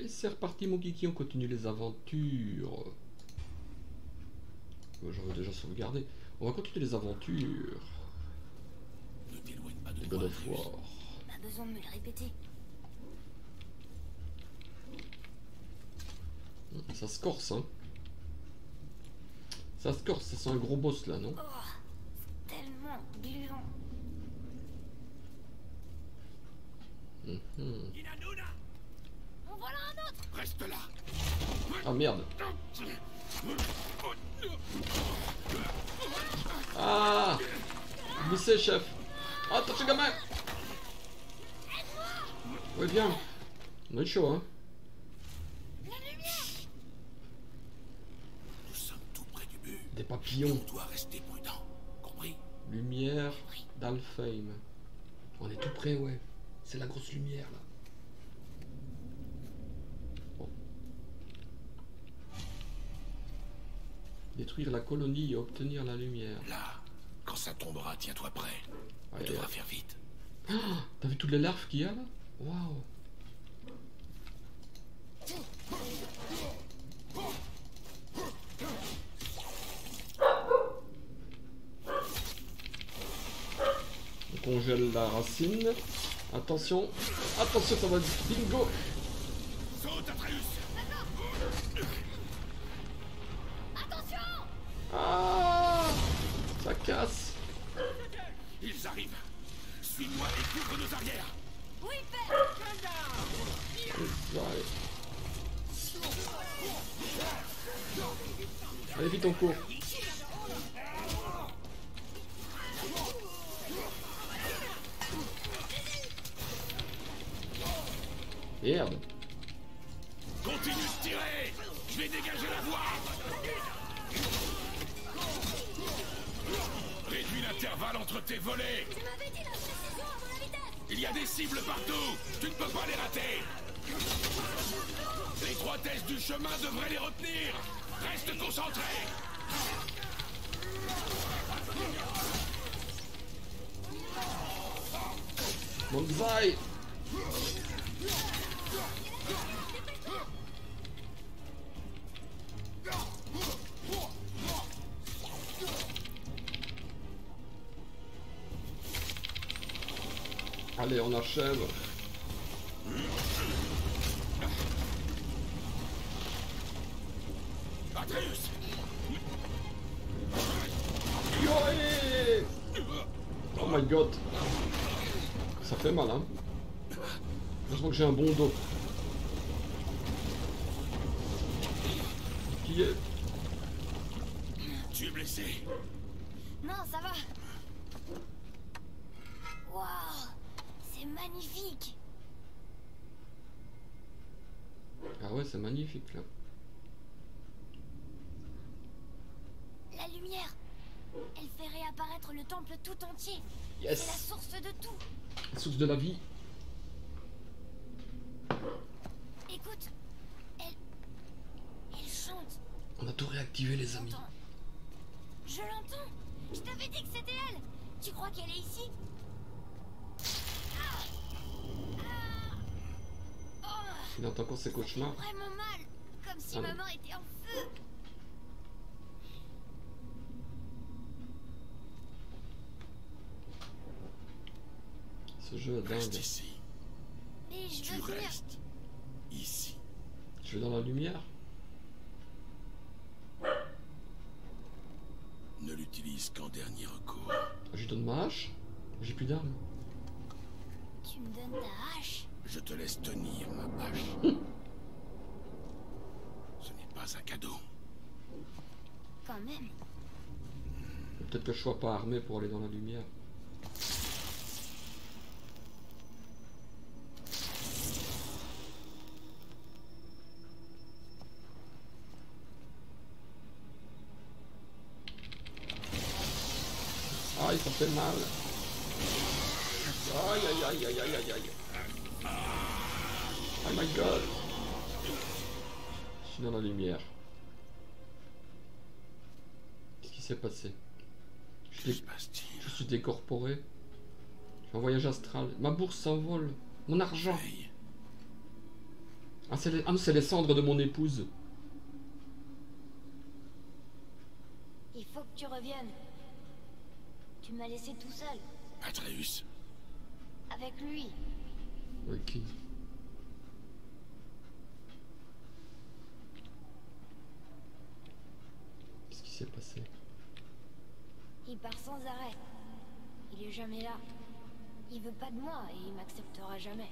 Et c'est reparti mon kiki, on continue les aventures. J'aurais déjà sauvegardé. On va continuer les aventures. Ne t'éloigne pas de God of War. Pas besoin de me le répéter. Ça se corse, hein. Ça se corse, ça sent un gros boss là, non? Oh, c'est tellement gluant. Inanuna, En voilà un autre. reste là. Ah merde. Ah, glissez chef. Ah, attention gamin. Ouais bien. On est chaud, hein. Nous sommes tout près du but. Des papillons. On doit rester prudent. Compris? Lumière d'Alfheim. On est tout près, ouais. C'est la grosse lumière là. Bon. Détruire la colonie et obtenir la lumière. Là, quand ça tombera, tiens-toi prêt. On Ouais, devra ouais. faire vite. T'as vu toutes les larves qu'il y a là? Waouh. On congèle la racine. Attention. Attention, ça va bingo. Saute, Atreus! Attention. Ah, ça casse. Ils arrivent. Suis-moi et couvre nos arrières. Oui, père. Ouais. Allez vite, on court. Merde. Continue de tirer. Je vais dégager la voie. Réduis l'intervalle entre tes volets. Tu m'avais dit la précision avant la vitesse. Il y a des cibles partout. Tu ne peux pas les rater. L'étroitesse du chemin devrait les retenir. Reste concentré. Bonsaï. Allez, on achève. Atreus. Yoé. Oh my god. Ça fait mal, hein. Heureusement que j'ai un bon dos. Qui est... Tu es blessé. Non, ça va. Waouh, c'est magnifique. Ah ouais, c'est magnifique, là. La lumière, elle fait réapparaître le temple tout entier. C'est la Yes. source de tout. La source de la vie. Écoute, elle chante. On a tout réactivé, les amis. J'entends. Je l'entends. Je t'avais dit que c'était elle. Tu crois qu'elle est ici? Il entend encore ses cauchemars. Vraiment mal, comme si Ah non. maman était en feu. Ce jeu est Reste dingue. ici. Mais je Tu veux venir. restes ici. Je vais dans la lumière. Ne l'utilise qu'en dernier recours. Je lui donne ma hache. J'ai plus d'armes. Tu me donnes ta hache. Je te laisse tenir ma hache. Ce n'est pas un cadeau. Quand même. Peut-être que je sois pas armé pour aller dans la lumière. Aïe, ça fait mal. Aïe, aïe, aïe, aïe, aïe, aïe, aïe. Oh my god. Je suis dans la lumière. Qu'est-ce qui s'est passé? Que se passe-t-il? Je suis décorporé. Je suis en voyage astral. Ma bourse s'envole. Mon argent. Veille. Ah, ah non, c'est les cendres de mon épouse. Il faut que tu reviennes. Tu m'as laissé tout seul. Atreus, Avec lui. Ok. Qu'est-ce qui s'est passé? Il part sans arrêt. Il est jamais là. Il veut pas de moi et il m'acceptera jamais.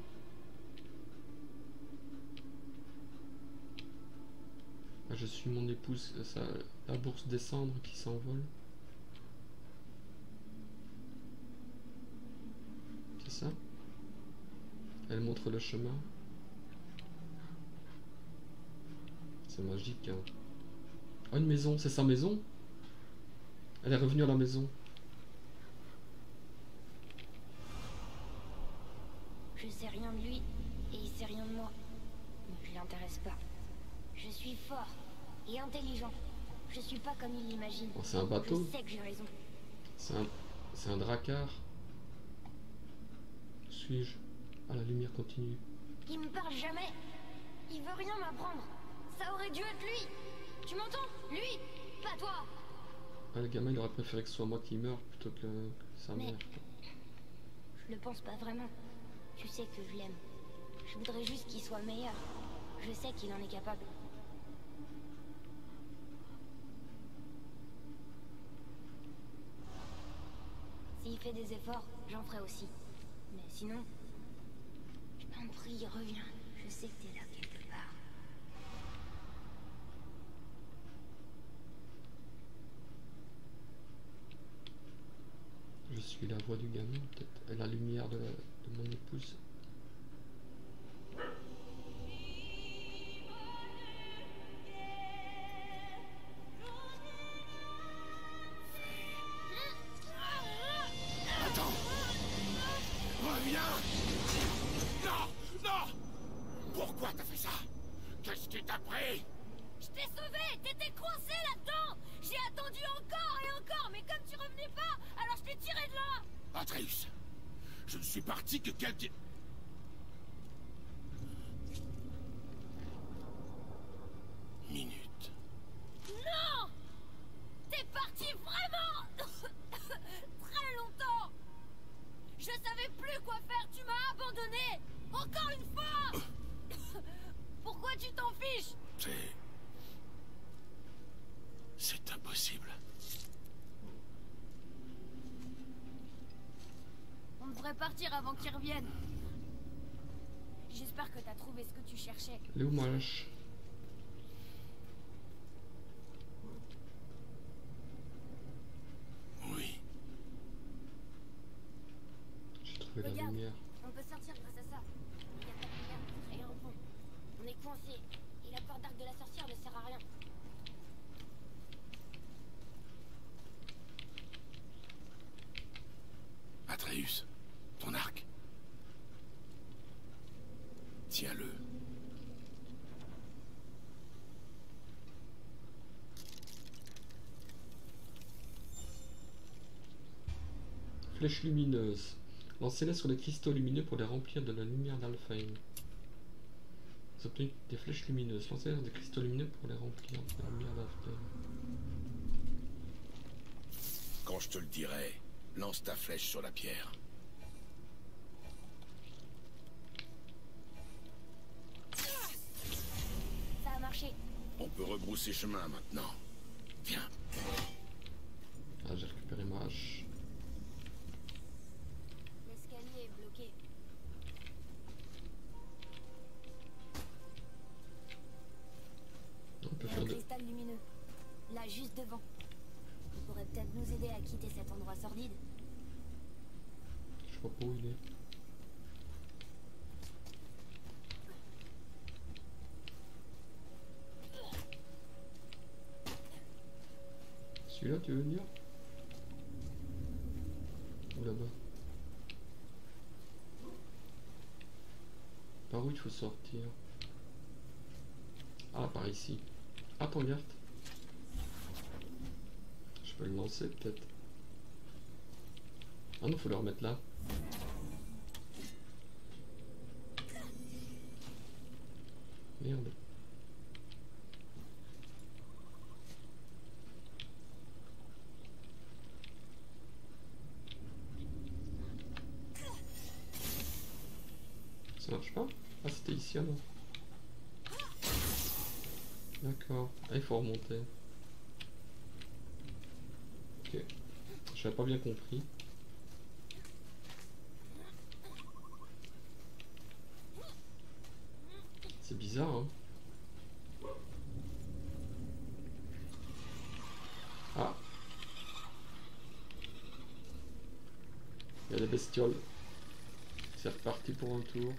Ah, je suis mon épouse, ça, la bourse des cendres qui s'envole. C'est ça? Elle montre le chemin. C'est magique, hein. Oh, une maison, c'est sa maison? Elle est revenue à la maison. Je sais rien de lui et il sait rien de moi. Mais je l'intéresse pas. Je suis fort et intelligent. Je suis pas comme il l'imagine. Oh, c'est un bateau? Je sais que j'ai raison. C'est un drakkar. Suis-je? Ah, la lumière continue. Il me parle jamais. Il veut rien m'apprendre. Ça aurait dû être lui. Tu m'entends? Lui, pas toi. Ah, le gamin, il aurait préféré que ce soit moi qui meure plutôt que sa Mais- mère. Je le pense pas vraiment. Tu sais que je l'aime. Je voudrais juste qu'il soit meilleur. Je sais qu'il en est capable. S'il fait des efforts, j'en ferai aussi. Mais sinon... Je t'en prie, reviens. Je sais que t'es là quelque part. Je suis la voix du gamin, peut-être. Et la lumière de mon épouse. attends. Reviens. Non, non. Pourquoi t'as fait ça? Qu'est-ce qui t'a pris? Je t'ai sauvé. T'étais coincé là-dedans. J'ai attendu encore et encore, mais comme tu revenais pas, alors je t'ai tiré de là. Atreus, je ne suis parti que quelques... minutes. Non! T'es parti vraiment très longtemps. Je savais plus quoi faire, tu m'as abandonné. Encore une fois. Pourquoi tu t'en fiches? C'est impossible. On devrait partir avant qu'ils reviennent. J'espère que t'as trouvé ce que tu cherchais. Elle est où, ma lâche? Oui. J'ai trouvé la Regarde, lumière. on peut sortir grâce à ça. Il y a pas de lumière pour créer un pont. On est coincé. Et la porte d'arc de la sorcière ne sert à rien. Atreus, ton arc. Tiens-le. Flèche lumineuse. Lancez-les sur les cristaux lumineux pour les remplir de la lumière d'Alfheim. Vous obtenez des flèches lumineuses. Lancez-les sur des cristaux lumineux pour les remplir de la lumière d'Alfheim. Quand je te le dirai, lance ta flèche sur la pierre. Ça a marché. On peut rebrousser chemin maintenant. Viens. Ah, j'ai récupéré ma hache. L'escalier est bloqué. On peut Il y a faire un de... cristal lumineux. Là, juste devant. Il pourrait peut-être nous aider à quitter cet endroit sordide. Je sais pas où il est. Celui-là, tu veux venir? Ou là-bas? Par où il faut sortir? Ah, par ici. Attends, garde. Je peux le lancer peut-être. Ah non, faut le remettre là. Merde. Ça marche pas? Ah, c'était ici alors. D'accord. Ah, il faut remonter. Ok. J'avais pas bien compris. C'est bizarre, hein. Ah. Il y a des bestioles. C'est reparti pour un tour.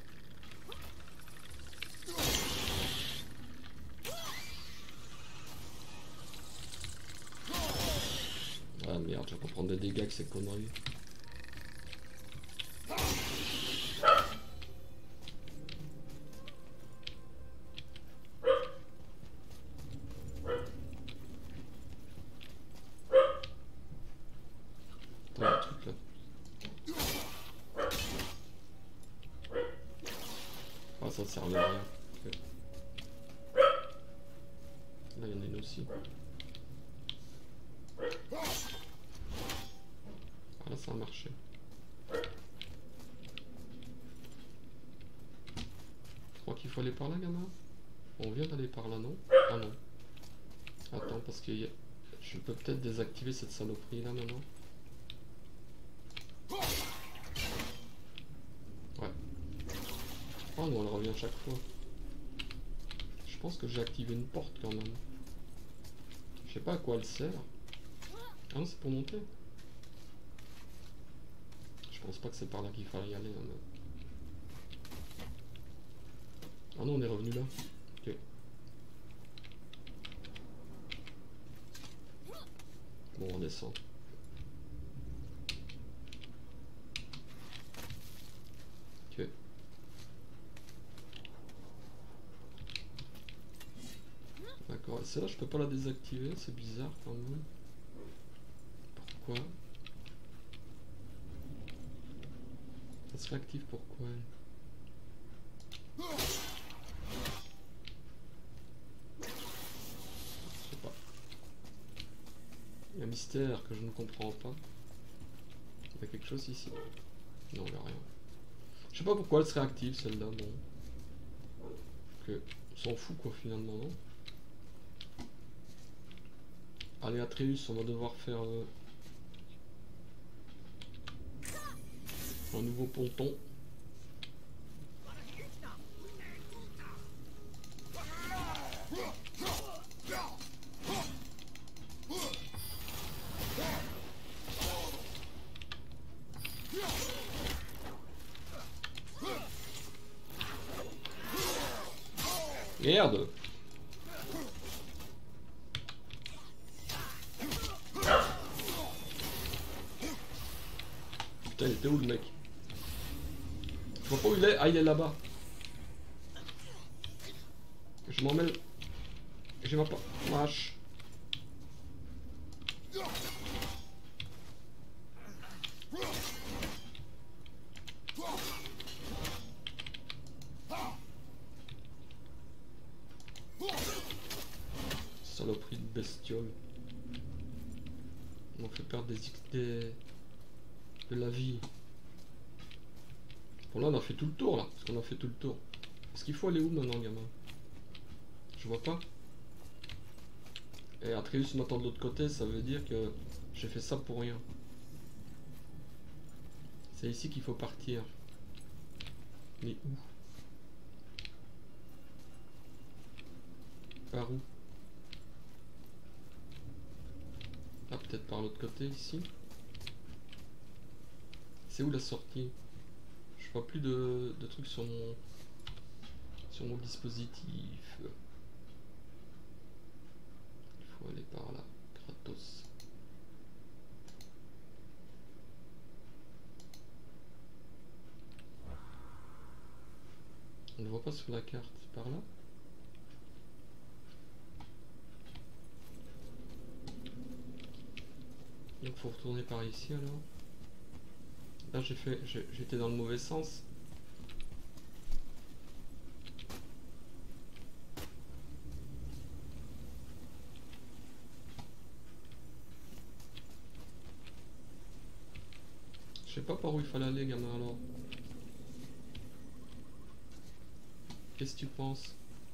Ah merde, je vais pas prendre des dégâts avec ces conneries. Attends, un truc là. Ah, ça sert à rien. Ok. Là, il y en a une aussi. Ah, là, ça a marché. Je crois qu'il faut aller par là, gamin. On vient d'aller par là, non? Ah non. Attends, parce que je peux peut-être désactiver cette saloperie là maintenant. Ouais. Oh non, elle revient chaque fois. Je pense que j'ai activé une porte quand même. Je sais pas à quoi elle sert. Ah non, c'est pour monter. Je pense pas que c'est par là qu'il fallait y aller. Hein, mais... Ah non, on est revenu là. Ok. Bon, on descend. Ok. D'accord. Et celle-là, je peux pas la désactiver. C'est bizarre quand même. Pourquoi? Elle se réactive pourquoi elle? Je sais pas. Il y a un mystère que je ne comprends pas. Il y a quelque chose ici? Non, il n'y a rien. Je sais pas pourquoi elle se réactive celle-là, bon. Que on s'en fout quoi finalement, non? Allez Atreus, on va devoir faire un nouveau ponton. Merde! Putain, il était où le mec? Je vois pas où il est. Ah, il est là-bas. Je m'en mêle. Je vois pas. Wesh. Saloperie de bestiole. On fait perdre de la vie. Bon là on a fait tout le tour là. Parce qu'on a fait tout le tour. Est-ce qu'il faut aller où maintenant gamin? Je vois pas. Et Atreus m'attend de l'autre côté, ça veut dire que j'ai fait ça pour rien. C'est ici qu'il faut partir. Mais où? Par où? Ah, peut-être par l'autre côté ici. C'est où la sortie? Je vois plus de trucs sur mon dispositif. Il faut aller par là. Gratos. On ne voit pas sur la carte. Par là? Donc faut retourner par ici alors. Là j'étais dans le mauvais sens. Je sais pas par où il fallait aller, gamin, alors. Qu'est-ce que tu penses?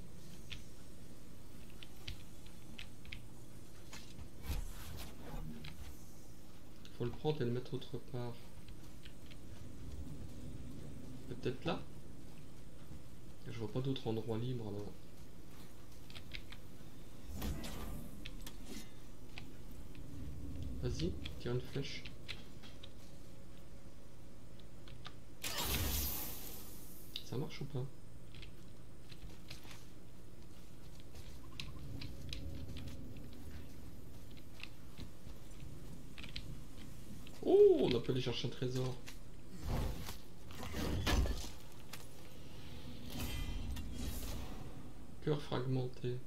Faut le prendre et le mettre autre part. Peut-être là? Je vois pas d'autre endroit libre alors. Vas-y, tire une flèche. Ça marche ou pas? Oh, on a pu aller chercher un trésor. Cœur fragmenté.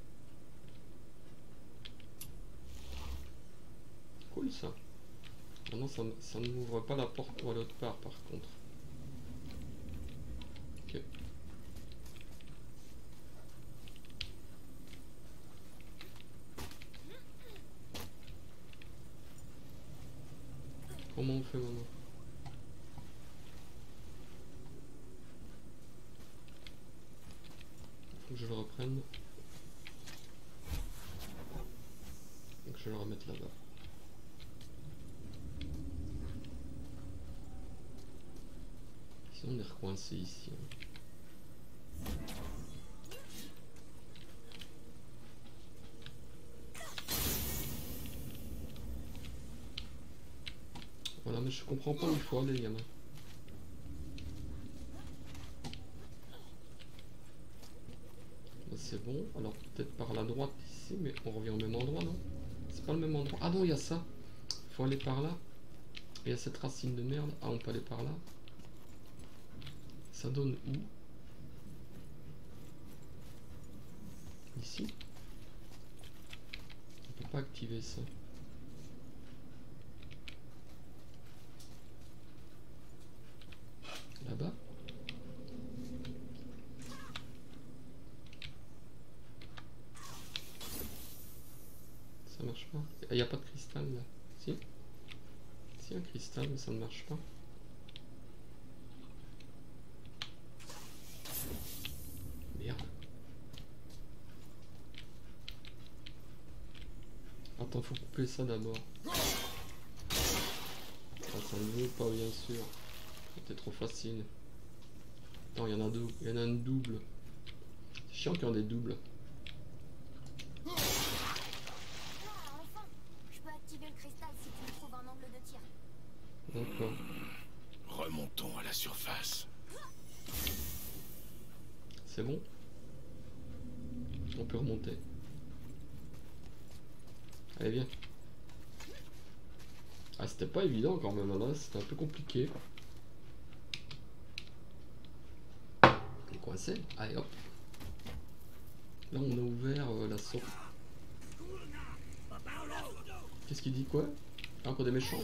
Cool ça. Maintenant ça ne m'ouvre pas la porte pour aller autre part par contre. Ok. Comment on fait maintenant? Faut que je le reprenne. Donc je vais le remettre là-bas. Sinon on est recoincé ici. Voilà, mais je comprends pas où il faut aller, gamin. C'est bon, alors peut-être par la droite ici, mais on revient au même endroit, non? C'est pas le même endroit. Ah non, il y a ça. Faut aller par là. Il y a cette racine de merde. Ah, on peut aller par là. Ça donne où? Ici? On peut pas activer ça. Là-bas? Ça marche pas. Il n'y a pas de cristal là. Si? Si, un cristal, mais ça ne marche pas. Merde. Attends, faut couper ça d'abord. Ah, ça ne veut pas, bien sûr. C'était trop facile. Attends, il y en a deux. Il y en a une double. C'est chiant qu'il y en ait des doubles. D'accord. Remontons à la surface. C'est bon? On peut remonter. Allez, viens. Ah, c'était pas évident quand même, là, c'était un peu compliqué. On est coincé. Allez, hop. Là, on a ouvert la sorte. Qu'est-ce qu'il dit, quoi? Ah, encore des méchants.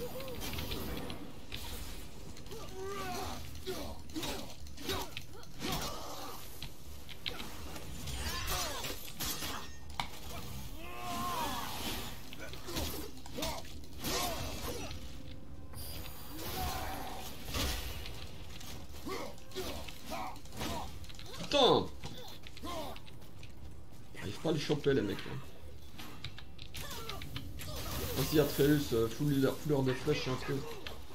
Putain! J'arrive pas à les choper, les mecs. Vas-y, Atreus, foule-leur des flèches un peu.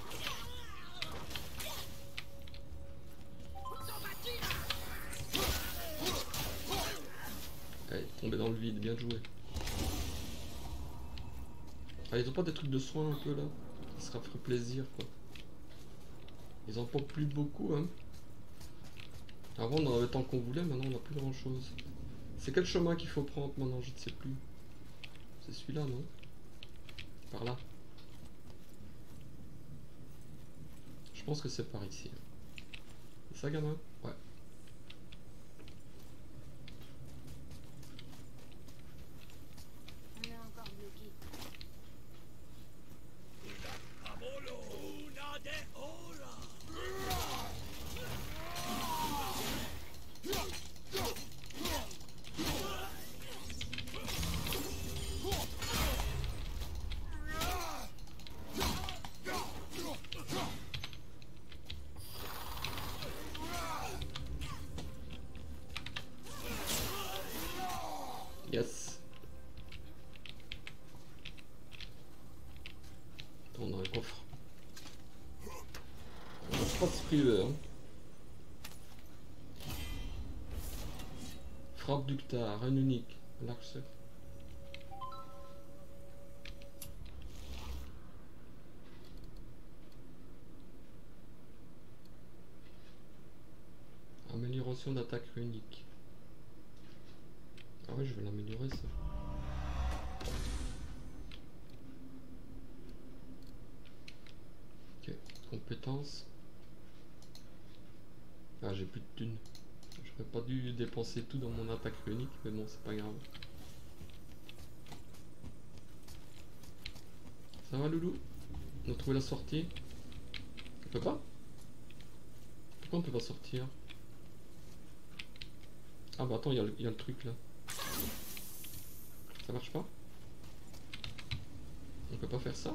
Allez, tombé dans le vide, bien joué. Ah, ils ont pas des trucs de soins un peu là? Ça ferait plaisir quoi. Ils en portent plus beaucoup hein. Avant on en avait tant qu'on voulait, maintenant on n'a plus grand chose. C'est quel chemin qu'il faut prendre maintenant? Je ne sais plus. C'est celui-là non? Par là. Je pense que c'est par ici. C'est ça gamin? Ouais. On est encore bloqué. Yes. Attends, on a un coffre. On va pas se priver, hein. Frappe Ductar, un unique. Large cercle. Amélioration d'attaque unique. Ah ouais, je vais l'améliorer ça. Ok, compétences. Ah, j'ai plus de thunes. J'aurais pas dû dépenser tout dans mon attaque unique, mais bon, c'est pas grave. Ça va, Loulou? On a trouvé la sortie? On peut pas? Pourquoi on peut pas sortir? Ah bah attends, il y a le truc là. Ça marche pas? On peut pas faire ça?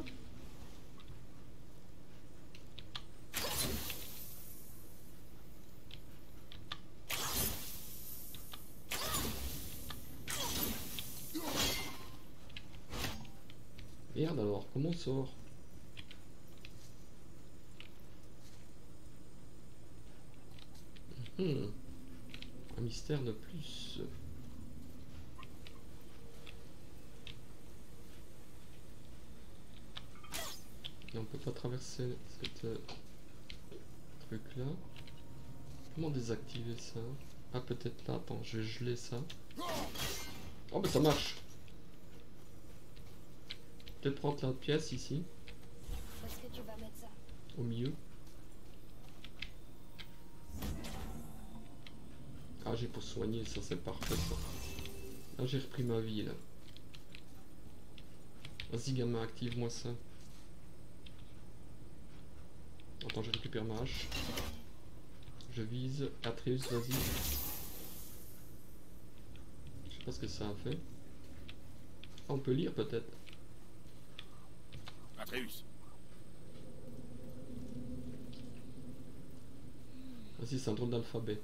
Merde alors, comment on sort? Un mystère de plus. Et on peut pas traverser cette truc là. Comment désactiver ça? Ah peut-être là, attends, je vais geler ça. Oh bah ça marche. Peut-être prendre la pièce ici. Où est-ce que tu vas mettre ça? Au milieu. Ah j'ai pour soigner, ça c'est parfait ça. Là j'ai repris ma vie là. Vas-y gamin, active-moi ça. Attends, je récupère ma hache. Je vise. Atreus, vas-y. Je sais pas ce que ça a fait. Ah, on peut lire peut-être. Atreus. Vas-y, c'est un drôle d'alphabet.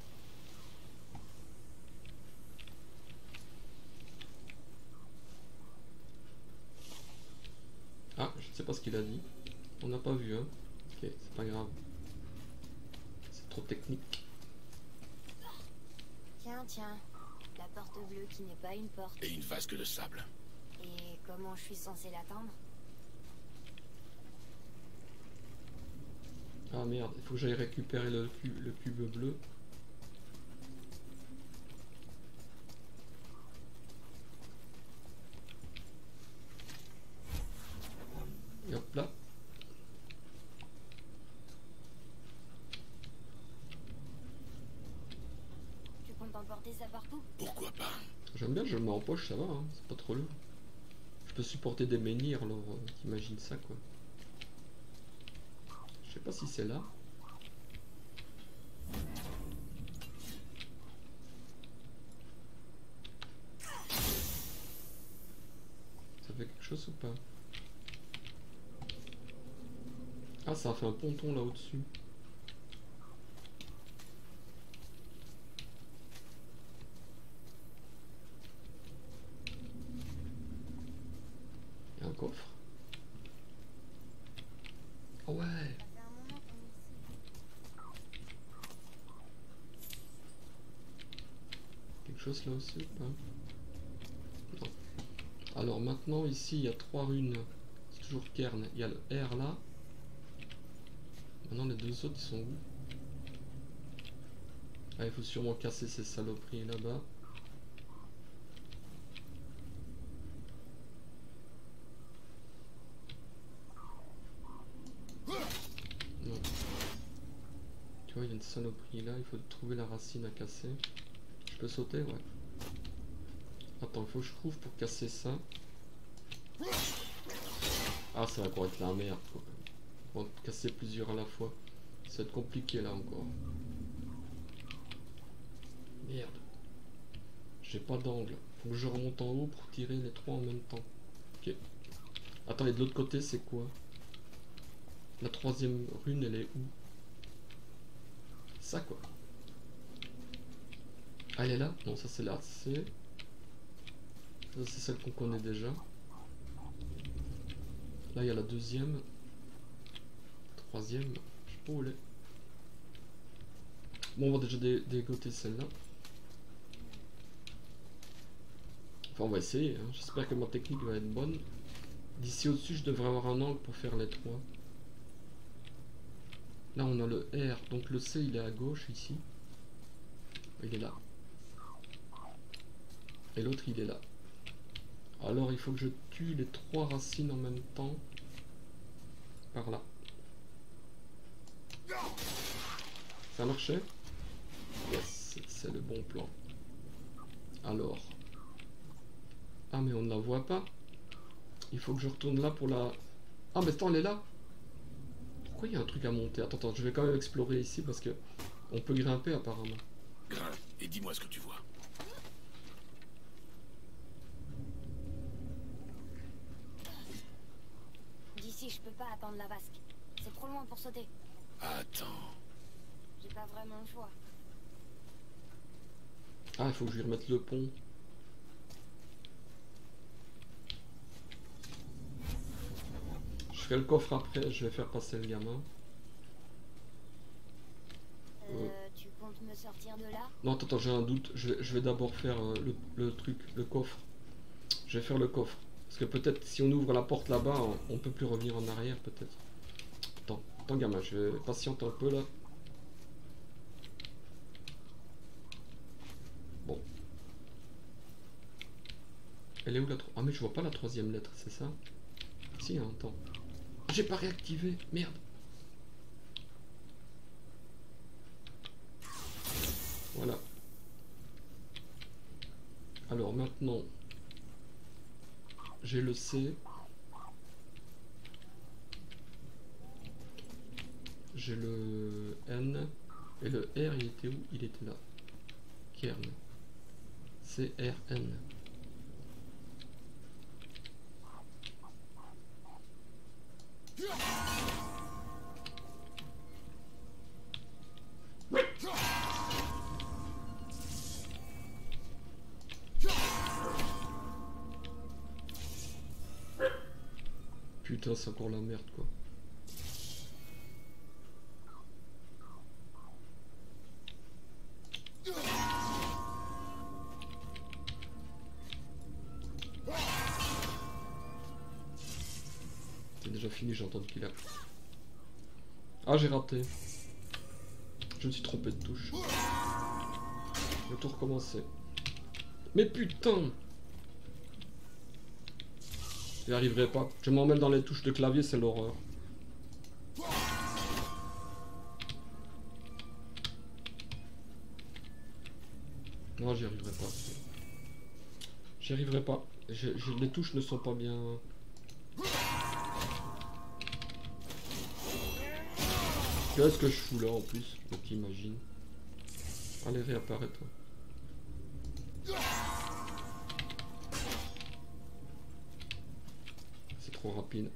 Ah, je ne sais pas ce qu'il a dit. On n'a pas vu, hein. Ok, c'est pas grave. C'est trop technique. Tiens, tiens. La porte bleue qui n'est pas une porte. Et une vasque de sable. Et comment je suis censée l'atteindre? Ah merde, il faut que j'aille récupérer le cube bleu. Et hop là. Tu comptes emporter ça partout? Pourquoi pas? J'aime bien, je le mets en poche, ça va, hein. C'est pas trop lourd. Je peux supporter des menhirs, alors t'imagines ça quoi. Je sais pas si c'est là. Ça fait quelque chose ou pas? Ah, ça a fait un ponton là au-dessus. Il y a un coffre. Oh ouais. Quelque chose là aussi ou pas? Non. Alors maintenant ici il y a 3 runes. C'est toujours Cairn. Il y a le R là. Maintenant les deux autres ils sont où? Ah, il faut sûrement casser ces saloperies là-bas. Non. Tu vois, il y a une saloperie là, il faut trouver la racine à casser. Je peux sauter? Ouais. Attends, il faut que je trouve pour casser ça. Ah, ça va encore être la merde quoi. On va casser plusieurs à la fois. Ça va être compliqué là encore. Merde. J'ai pas d'angle. Faut que je remonte en haut pour tirer les 3 en même temps. Ok. Attends, et de l'autre côté, c'est quoi? La 3e rune, elle est où? Ça quoi. Ah, elle est là? Non, ça c'est là. C'est... Ça c'est celle qu'on connaît déjà. Là il y a la deuxième. Troisième. Je sais pas où elle est. Bon, on va déjà dégoter celle-là. Enfin, on va essayer. Hein. J'espère que ma technique va être bonne. D'ici au-dessus, je devrais avoir un angle pour faire les trois. Là, on a le R. Donc le C, il est à gauche ici. Il est là. Et l'autre, il est là. Alors, il faut que je tue les trois racines en même temps. Par là. Ça a marché? Yes, c'est le bon plan. Alors. Ah, mais on ne la voit pas. Il faut que je retourne là pour la... Ah, mais attends, elle est là. Pourquoi il y a un truc à monter? Attends, je vais quand même explorer ici parce que on peut grimper apparemment. Grimpe et dis-moi ce que tu vois. D'ici, je peux pas attendre la vasque. C'est trop loin pour sauter. Attends. J'ai pas vraiment le choix. Ah, il faut que je lui remette le pont. Je ferai le coffre après, je vais faire passer le gamin. Tu comptes me sortir de là? Non, attends, j'ai un doute. Je vais d'abord faire le truc, le coffre. Je vais faire le coffre. Parce que peut-être si on ouvre la porte là-bas, on peut plus revenir en arrière peut-être. Attends gamin, je vais patienter un peu là. Bon. Elle est où la troisième? Ah mais je vois pas la troisième lettre, c'est ça? Si, hein, attends. J'ai pas réactivé, merde. Voilà. Alors maintenant, j'ai le C. J'ai le N. Et le R, il était où? Il était là. Kern. C-R-N. Putain, c'est encore la merde quoi. C'est déjà fini, j'ai entendu qu'il a... Ah, j'ai raté. Je me suis trompé de touche. Je vais tout recommencer. Mais putain! J'y arriverai pas. Je m'emmêle dans les touches de clavier, c'est l'horreur. Non, j'y arriverai pas. J'y arriverai pas. Les touches ne sont pas bien... Qu'est-ce que je fous là en plus? Donc imagine. Allez, réapparaît toi. C'est trop rapide.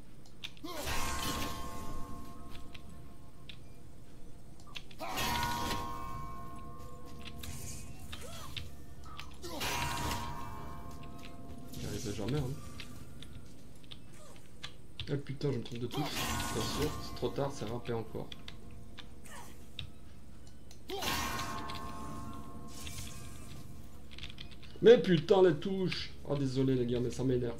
J'y arriverai jamais hein. Ah putain, je me trompe de touche. Bien sûr, c'est trop tard, c'est râpé encore. Mais putain, les touches! Oh, désolé les gars, mais ça m'énerve.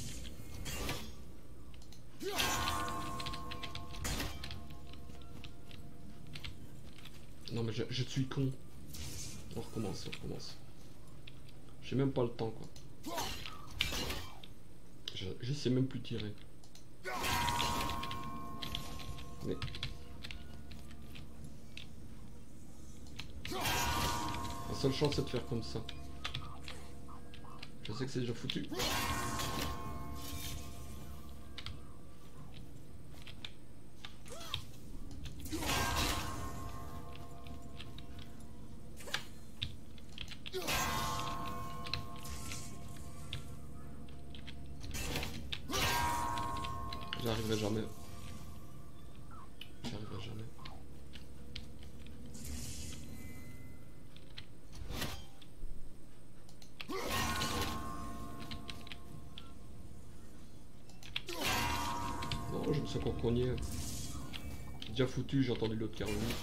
Non mais je suis con. On recommence, on recommence. J'ai même pas le temps quoi. Je sais même plus tirer. Mais... La seule chance c'est de faire comme ça. Je sais que c'est déjà foutu. J'y arriverai jamais. J'y arriverai jamais. ce qu'on cognait. Déjà foutu, j'ai entendu l'autre qui est revenu.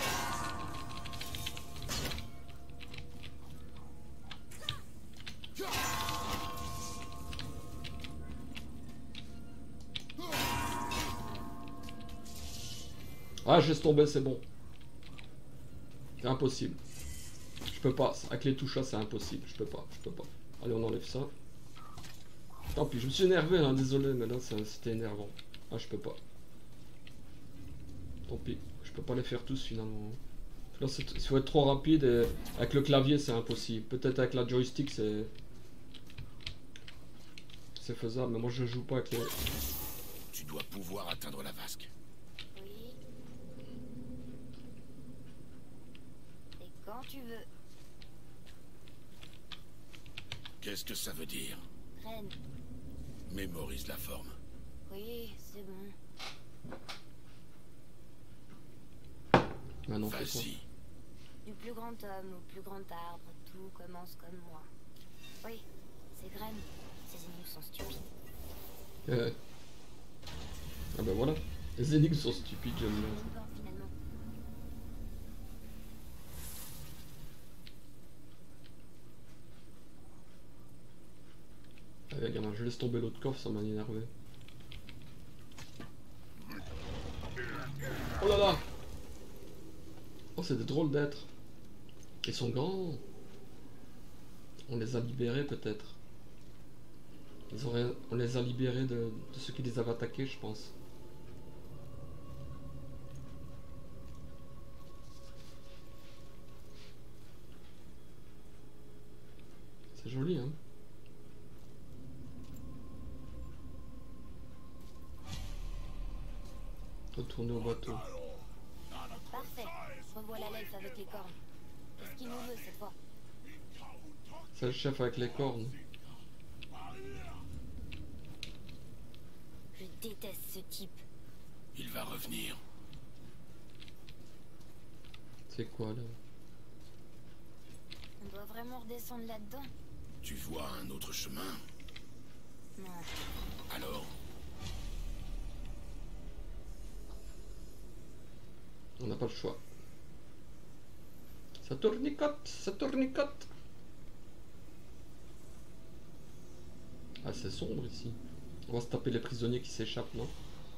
Ah, je laisse tomber, c'est bon. C'est impossible. Je peux pas. Avec les touches là, c'est impossible. Je peux pas. Allez, on enlève ça. Tant pis, je me suis énervé, hein, désolé, mais là, c'était énervant. Ah, je peux pas. Tant pis. Je peux pas les faire tous, finalement. Là, il faut être trop rapide et avec le clavier, c'est impossible. Peut-être avec la joystick, c'est faisable, mais moi, je joue pas avec les... Tu dois pouvoir atteindre la vasque. Oui. Et quand tu veux. Qu'est-ce que ça veut dire? Reine. Mémorise la forme. Oui, c'est bon. Maintenant, fais ça. Vas-y. Du plus grand homme au plus grand arbre, tout commence comme moi. Oui, c'est Graine. Ces énigmes sont stupides. Ah ben voilà. Les énigmes sont stupides, j'aime bien. Bon, finalement. Allez, gamin, je laisse tomber l'autre coffre, ça m'a énervé. Oh là là! Oh, c'est des drôles d'êtres. Ils sont grands. On les a libérés peut-être. On les a libérés de ceux qui les avaient attaqués, je pense. C'est joli, hein? Retourner au bateau. Parfait. Revoilà l'elfe avec les cornes. Qu'est-ce qu'il nous veut cette fois? C'est le chef avec les cornes. Je déteste ce type. Il va revenir. C'est quoi là? On doit vraiment redescendre là-dedans? Tu vois un autre chemin? Non. Alors? On n'a pas le choix. Ça tournicote, ça tournicote. Ah, c'est sombre ici. On va se taper les prisonniers qui s'échappent, non?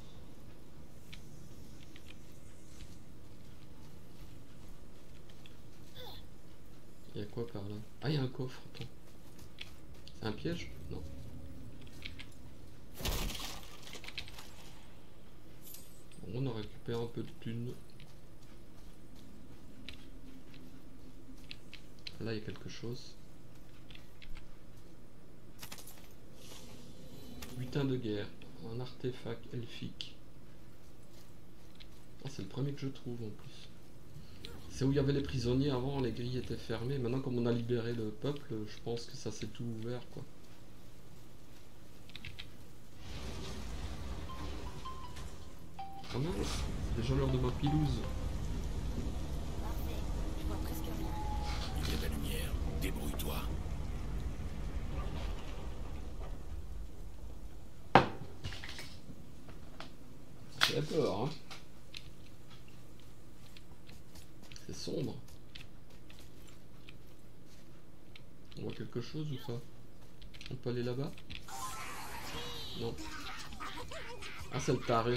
Il y a quoi par là? Ah, il y a un coffre, attends. C'est un piège? Non. Bon, on a récupéré un peu de thunes. Là, il y a quelque chose. Butin de guerre. Un artefact elfique. Ah, c'est le premier que je trouve en plus. C'est où il y avait les prisonniers avant, les grilles étaient fermées. Maintenant, comme on a libéré le peuple, je pense que ça s'est tout ouvert, quoi. Ah mince, les voleurs de ma pilouse. Parfait. Je vois presque rien. Il y a de la lumière. Débrouille-toi. J'ai peur, hein. C'est sombre. On voit quelque chose ou pas? On peut aller là-bas? Non. Ah, c'est le taré.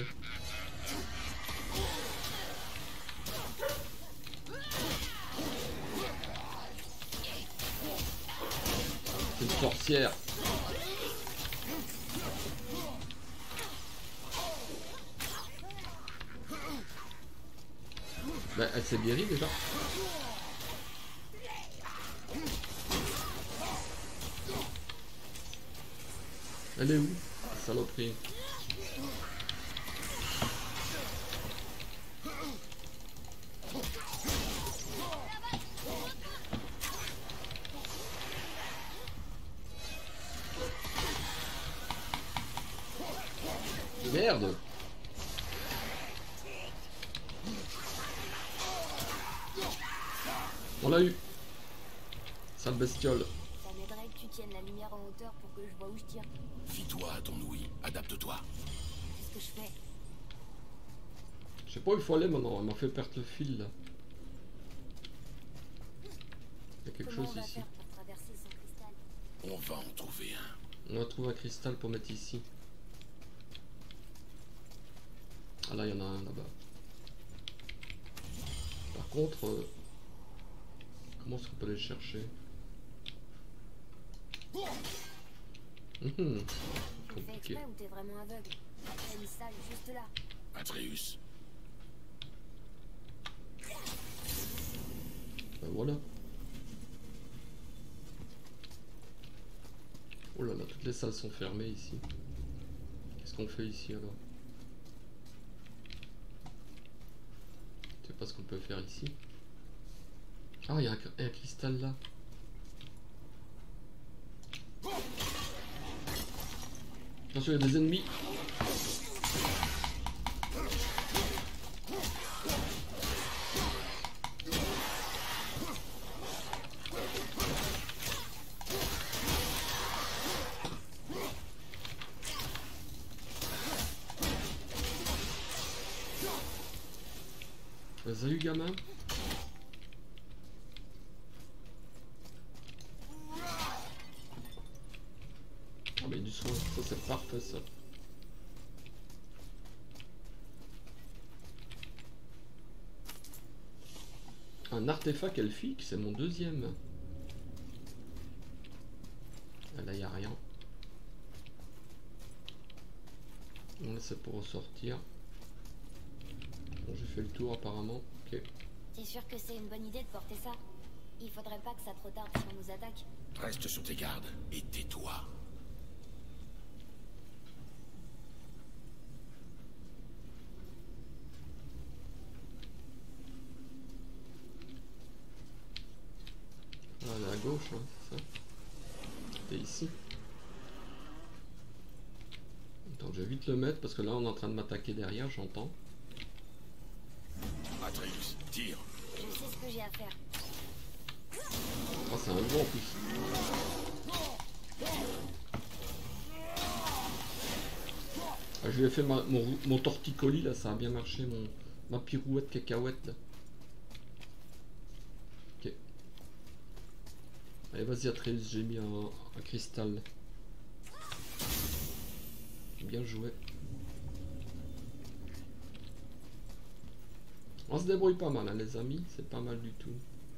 C'est une sorcière. Bah, elle s'est guérie déjà. Elle est où, saloperie? Merde! On l'a eu! Sale bestiole. Ça m'aiderait que tu tiennes la lumière en hauteur pour que je vois où je tire. Fie-toi à ton ouïe. Adapte-toi. C'est ce que je fais. sais pas où il faut aller maintenant, elle m'a fait perdre le fil là. Il y a quelque Comment chose on va ici. faire pour traverser sans cristal? On va en trouver un. On va trouver un cristal pour mettre ici. Ah là, il y en a un là-bas. Par contre, comment est-ce qu'on peut les chercher? Tu fais Compliqué. exprès ou t'es vraiment aveugle? T'as une salle juste là. Atreus. Ben voilà. Oh là là, toutes les salles sont fermées ici. Qu'est-ce qu'on fait ici alors? Je sais pas ce qu'on peut faire ici. Ah, il y a un cristal là. Attention, il y a des ennemis. Salut gamin. Ah mais du soin, ça c'est parfait ça. Un artefact elfique, c'est mon deuxième. Ah, là y a rien. On laisse pour ressortir. Bon, j'ai fait le tour apparemment. Ok. T'es sûr que c'est une bonne idée de porter ça? Il faudrait pas que ça trop tarde si on nous attaque. Reste sur tes gardes et tais-toi. Ah, elle est à gauche, hein, c'est ça. T'es ici. Attends, je vais vite le mettre parce que là on est en train de m'attaquer derrière, j'entends. Atreus, tire. Je sais ce que j'ai à faire. Ah, c'est un gros en plus. Ah, je lui ai fait mon torticolis là, ça a bien marché, ma pirouette cacahuète là. Ok. Allez, vas-y Atreus, j'ai mis un cristal. Bien joué. On se débrouille pas mal hein, les amis, c'est pas mal du tout.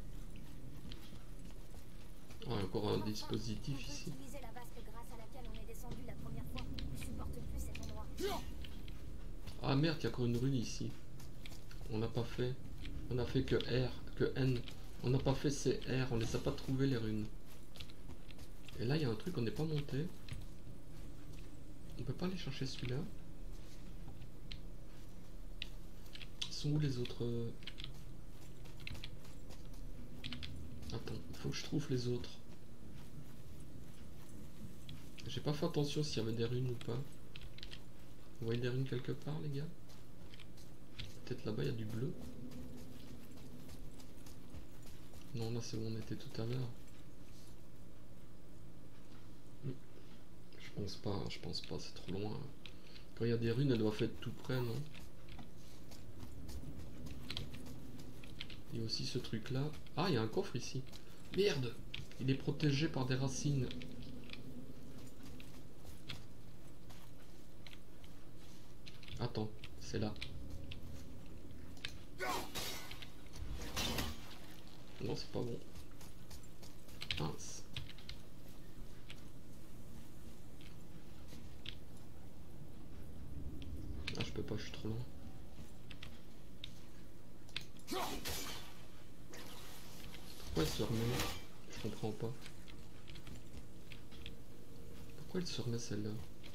Ah, encore un dispositif On peut ici. utiliser la vasque grâce à laquelle on est descendu la première fois. Je supporte plus cet endroit. Ah merde, il y a encore une rune ici. On n'a pas fait. On a fait que R, que N. On n'a pas fait CR, on les a pas trouvées les runes. Et là il y a un truc, on n'est pas monté. On peut pas aller chercher celui-là. Ils sont où les autres? Attends, il faut que je trouve les autres. J'ai pas fait attention s'il y avait des runes ou pas. Vous voyez des runes quelque part les gars? Peut-être là-bas il y a du bleu. Non là c'est où on était tout à l'heure. Je pense pas, c'est trop loin. Quand il y a des runes, elles doivent être tout près, non? Il y a aussi ce truc là. Ah, il y a un coffre ici. Merde! Il est protégé par des racines. Attends, c'est là. Non, c'est pas bon. Mince. Ah, je peux pas, je suis trop loin. Pourquoi elle se remet? Je comprends pas. Pourquoi elle se remet celle-là?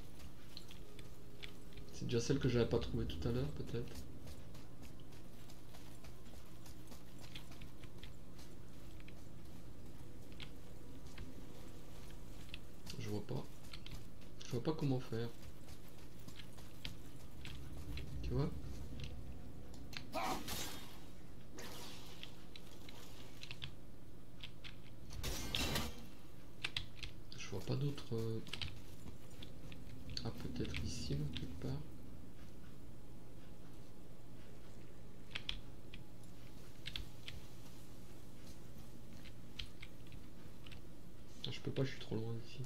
C'est déjà celle que j'avais pas trouvée tout à l'heure, peut-être. Je vois pas. Je vois pas comment faire. Tu vois? Je vois pas d'autres... Ah, peut-être ici, là, quelque part. Ah, je peux pas, je suis trop loin d'ici.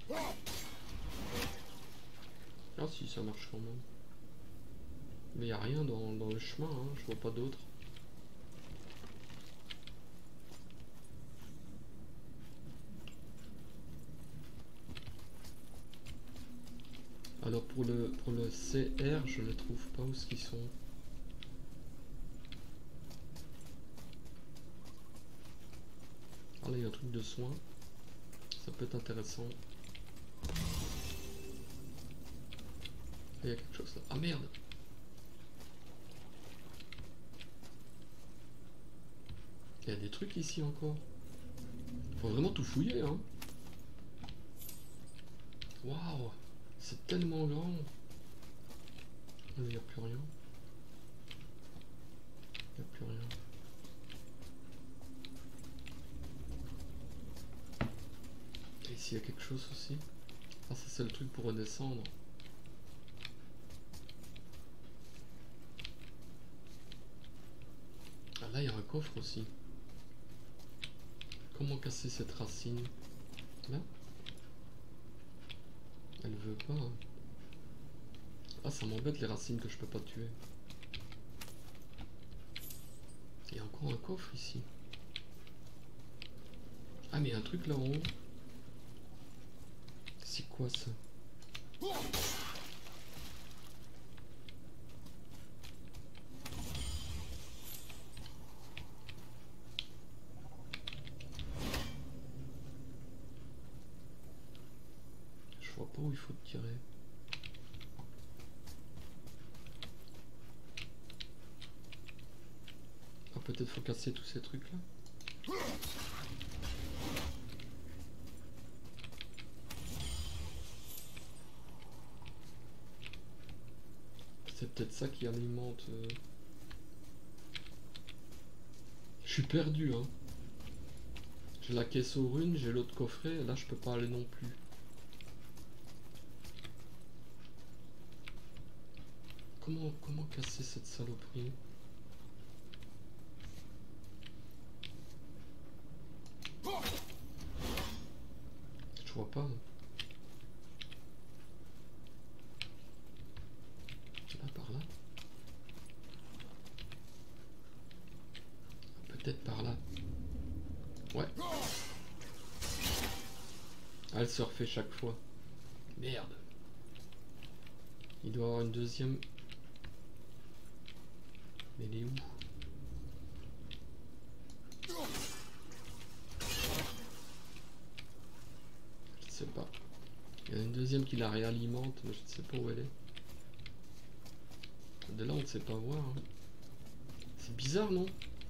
Ah si, ça marche quand même. Mais y a rien dans le chemin, hein. Je vois pas d'autre. Alors pour le CR, je ne trouve pas où ce qu'ils sont. Ah là il y a un truc de soin. Ça peut être intéressant. Il y a quelque chose là. Ah merde! Il y a des trucs ici encore. Faut vraiment tout fouiller, hein. Waouh! C'est tellement grand. Il n'y a plus rien. Il n'y a plus rien. Et ici il y a quelque chose aussi. Ah ça c'est le truc pour redescendre. Ah là il y a un coffre aussi. Comment casser cette racine? Là? Elle veut pas. Hein. Ah ça m'embête les racines que je peux pas tuer. Il y a encore un coffre ici. Ah mais il y a un truc là en haut. C'est quoi ça? Je vois pas où il faut tirer. Ah peut-être faut casser tous ces trucs là. C'est peut-être ça qui alimente. Je suis perdu hein. J'ai la caisse aux runes, j'ai l'autre coffret, et là je peux pas aller non plus. Comment casser cette saloperie? Je vois pas. Là par là. Peut-être par là. Ouais. Ah, elle se refait chaque fois. Merde. Il doit y avoir une deuxième. Mais elle est où? Je sais pas. Il y en a une deuxième qui la réalimente, mais je ne sais pas où elle est. De là on ne sait pas voir. Hein. C'est bizarre non?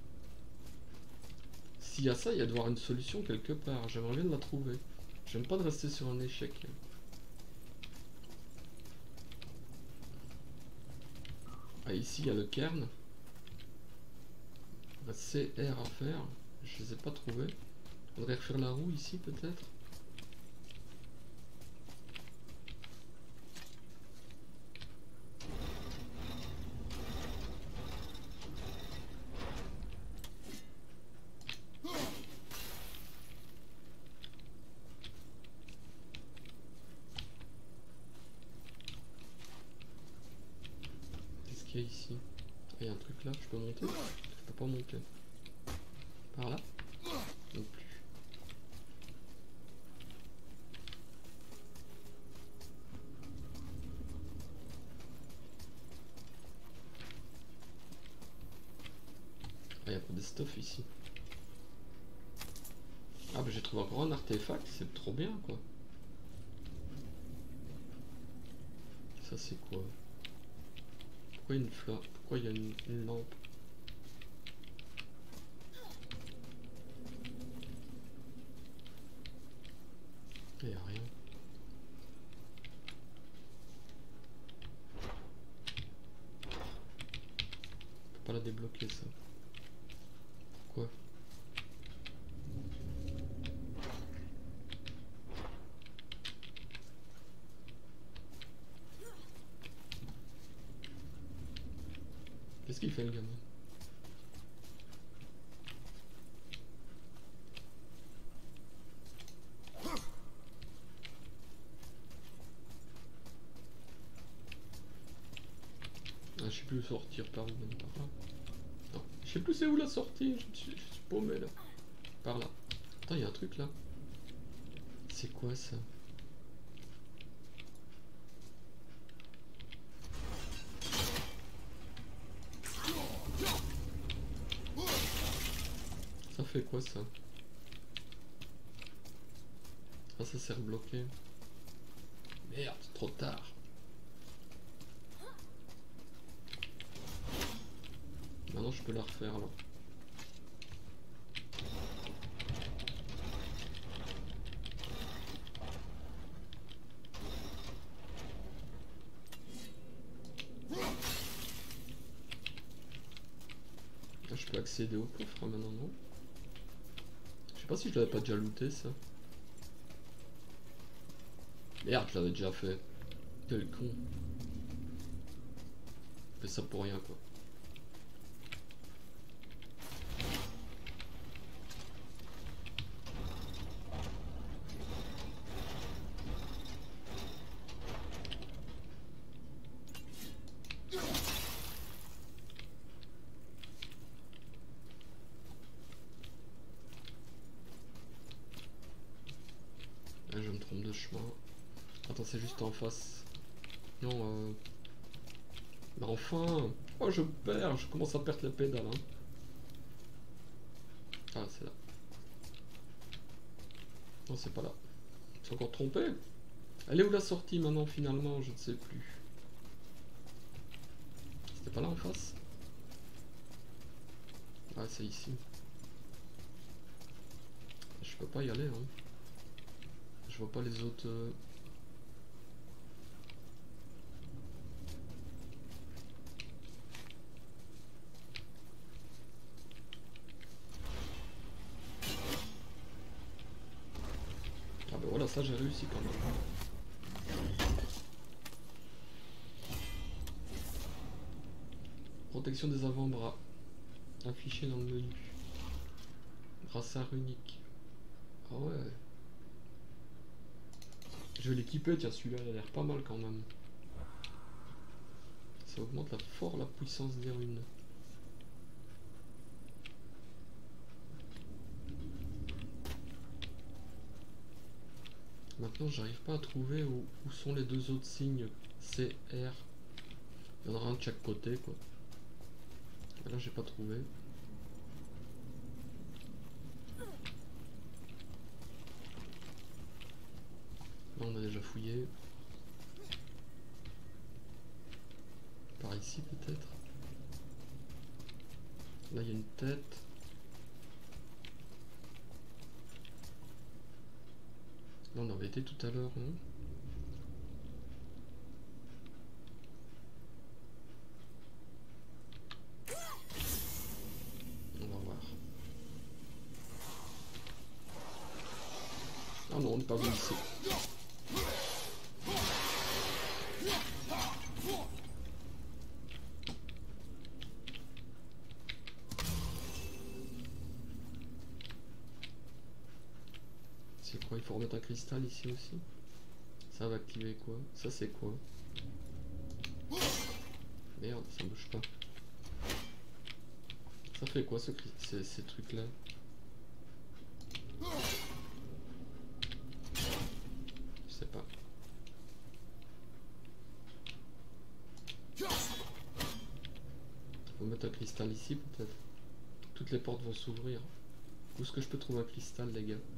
S'il y a ça, il y a de voir une solution quelque part. J'aimerais bien de la trouver. J'aime pas de rester sur un échec. Ah ici il y a le cairn. Il reste CR à faire. Je les ai pas trouvés. Faudrait refaire la roue ici peut-être. Qu'est-ce qu'il y a ici? Ah, il y a un truc là, je peux monter? Je peux pas monter. Par là? Non plus. Ah, il y a pas de stuff ici. Ah bah j'ai trouvé encore un artefact, c'est trop bien quoi. Ça c'est quoi? Pourquoi une fleur? Pourquoi il y a une lampe? Il n'y a rien. On peut pas la débloquer ça. Pourquoi? Qu'est-ce qu'il fait le gamin? Ah, je sais plus où sortir par où, même par là. Non, je sais plus c'est où la sortie, je suis paumé là. Par là. Attends, il y a un truc là. C'est quoi ça? Ça fait quoi ça? Ah, ça s'est rebloqué. Merde, trop tard. Maintenant je peux la refaire là. Là, je peux accéder au coffre hein, maintenant, non? Je sais pas si je l'avais pas déjà looté ça. Merde, je l'avais déjà fait. Quel con. Je fais ça pour rien quoi. Là, je me trompe de chemin. Attends, c'est juste en face. Non, mais enfin! Oh, je perds! Je commence à perdre les pédales, hein. Ah, c'est là. Non, c'est pas là. C'est encore trompé? Elle est où la sortie maintenant, finalement? Je ne sais plus. C'était pas là en face? Ah, c'est ici. Je peux pas y aller, hein. Je vois pas les autres... Ah ben voilà, ça j'ai réussi quand même. Protection des avant-bras. Affiché dans le menu. Brassard unique. Ah ouais. Je vais l'équiper, tiens celui-là il a l'air pas mal quand même. Ça augmente fort la puissance des runes. Maintenant j'arrive pas à trouver où sont les deux autres signes C, R. Il y en aura un de chaque côté quoi. Et là j'ai pas trouvé. Là on a déjà fouillé. Par ici peut-être. Là il y a une tête. Là on avait été tout à l'heure, non? On va voir. Ah non, on n'est pas venu ici. C'est quoi? Il faut remettre un cristal ici aussi. Ça va activer quoi? Ça c'est quoi? Merde, ça bouge pas. Ça fait quoi ces trucs là? Je sais pas. Faut mettre un cristal ici peut-être. Toutes les portes vont s'ouvrir. Où est-ce que je peux trouver un cristal les gars?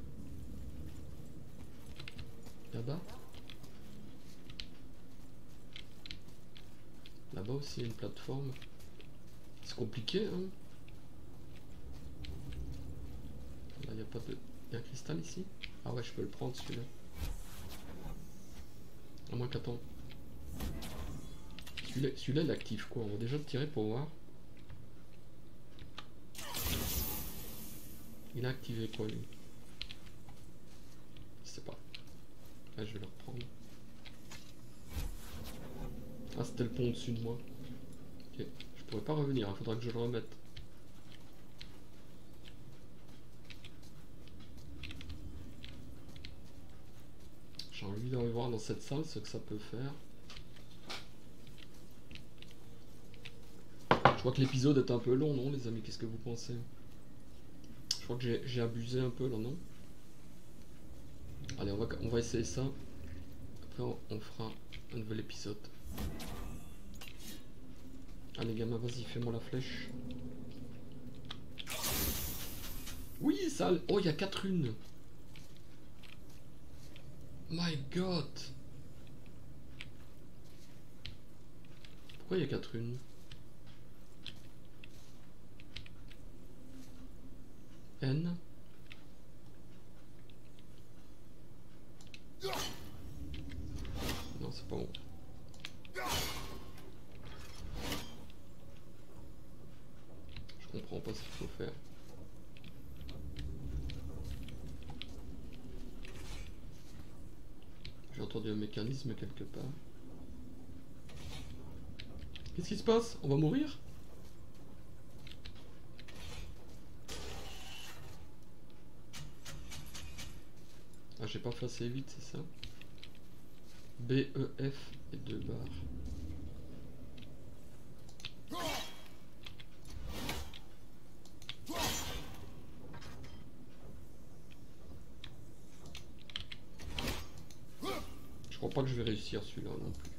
Là-bas? Là-bas aussi il y a une plateforme. C'est compliqué hein? Là il n'y a pas de... Il y a un cristal ici? Ah ouais je peux le prendre celui-là. À moins qu'attends. Celui-là il active quoi? On va déjà le tirer pour voir. Il a activé quoi lui? Je sais pas. Là je vais le reprendre. Ah c'était le pont au-dessus de moi. Ok. Je pourrais pas revenir, il faudra que je le remette. J'ai envie d'aller voir dans cette salle ce que ça peut faire. Je crois que l'épisode est un peu long, non les amis? Qu'est-ce que vous pensez? Je crois que j'ai abusé un peu là, non? Allez, on va essayer ça. Après on fera un nouvel épisode. Allez gamin, vas-y, fais-moi la flèche. Oui, ça... Oh, il y a 4 runes. My God. Pourquoi il y a 4 runes? N. Non, c'est pas bon. Je comprends pas ce qu'il faut faire. J'ai entendu un mécanisme quelque part. Qu'est-ce qui se passe? On va mourir? Ah, j'ai pas fait assez vite, c'est ça? B, E, F et 2 barres. Je crois pas que je vais réussir celui-là non plus.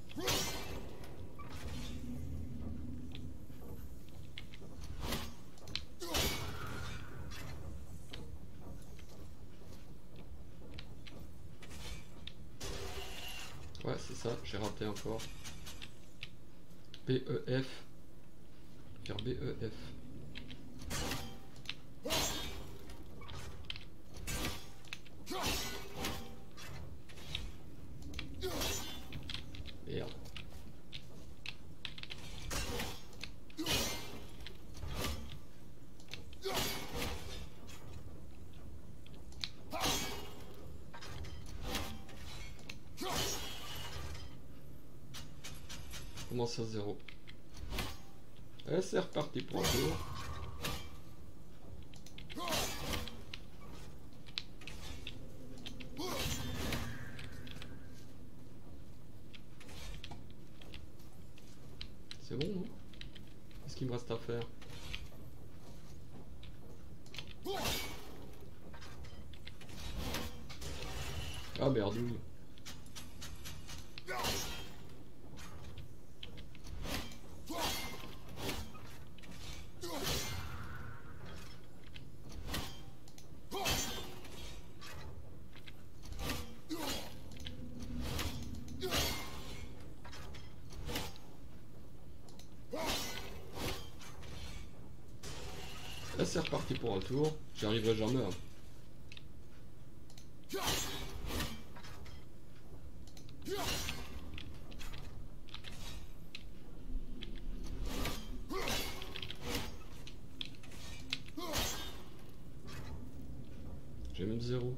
Ouais, c'est ça, j'ai raté encore. B, E, F. Faire B, E, F. Merde. Commence à 0. Et c'est reparti pour un tour. C'est bon, non? Qu'est-ce qu'il me reste à faire? Ah merdouille. Et c'est reparti pour un tour. J'y arriverai jamais. Hein. J'ai même 0.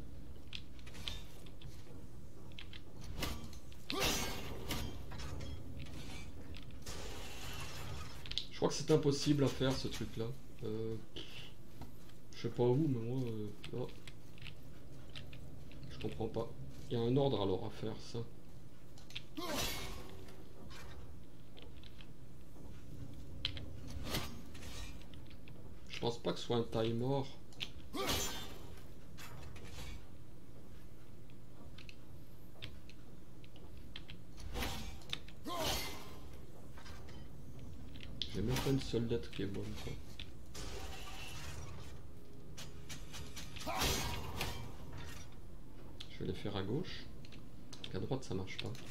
Je crois que c'est impossible à faire ce truc là. Je sais pas où, mais moi... oh. Je comprends pas. Il y a un ordre alors à faire ça. Je pense pas que ce soit un timer. J'ai même pas une seule lettre qui est bonne quoi. Je vais les faire à gauche. À droite ça marche pas.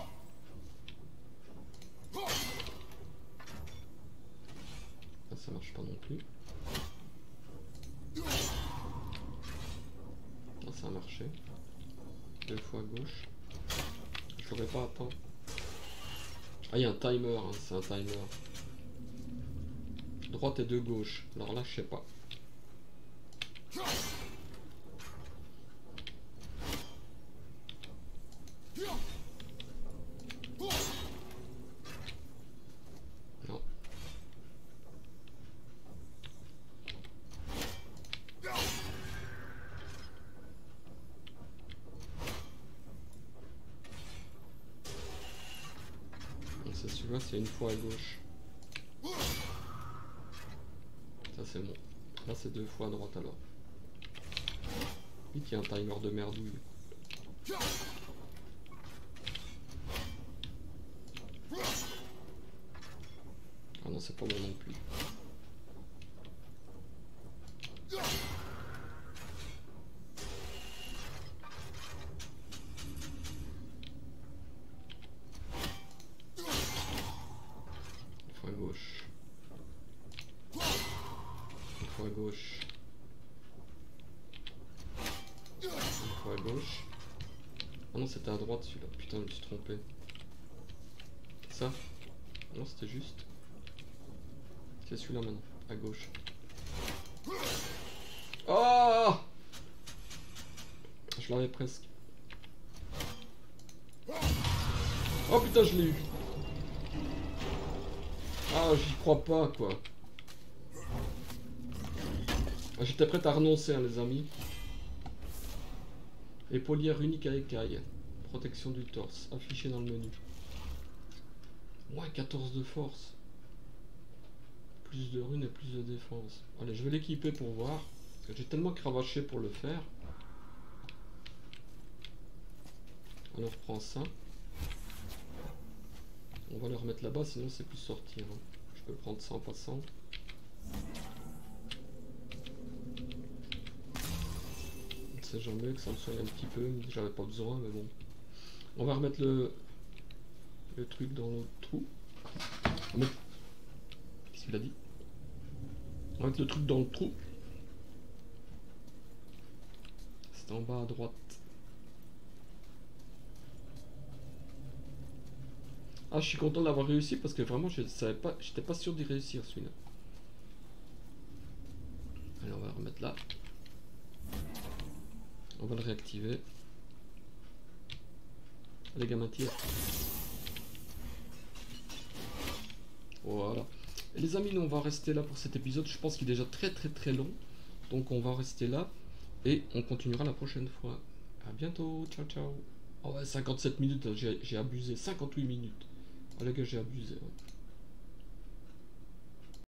Là, ça marche pas non plus. Là ça a marché. 2 fois à gauche. Je l'aurais pas atteint. Ah il y a un timer, hein, c'est un timer. Droite et 2 gauche. Alors là je sais pas. Non. C'est celui-là, c'est une fois à gauche. c'est bon. Là c'est 2 fois à droite alors. Vite, il y a un timer de merdouille. Ah non, c'est pas bon non plus. Une fois à gauche. Une fois à gauche. Une fois à gauche. Ah non, c'était à droite celui-là. Putain, je me suis trompé. Ça? Ah non, c'était juste. C'est celui-là maintenant, à gauche. Oh! Je l'avais presque. Oh putain, je l'ai eu. Ah, j'y crois pas, quoi. Ah, j'étais prêt à renoncer, hein, les amis. Épaulière unique à écaille. Protection du torse, affiché dans le menu. Moins 14 de force. Plus de runes et plus de défense. Allez, je vais l'équiper pour voir. Parce que j'ai tellement cravaché pour le faire. On reprend ça. On va le remettre là-bas, sinon c'est plus sortir. Hein. Je peux prendre ça en passant. On sait jamais que ça me soigne un petit peu. J'avais pas besoin, mais bon. On va remettre le truc dans l'autre trou. Qu'est-ce qu'il a dit? On va mettre le truc dans le trou. C'est en bas à droite. Ah, je suis content d'avoir réussi parce que vraiment je savais pas, j'étais pas sûr d'y réussir celui-là. Allez, on va le remettre là. On va le réactiver. Allez, gamin, tire. Voilà. Et les amis, nous on va rester là pour cet épisode. Je pense qu'il est déjà très long. Donc on va rester là. Et on continuera la prochaine fois. A bientôt. Ciao, ciao. Oh ouais, 57 minutes, j'ai abusé. 58 minutes. Oh les gars, j'ai abusé. Ouais.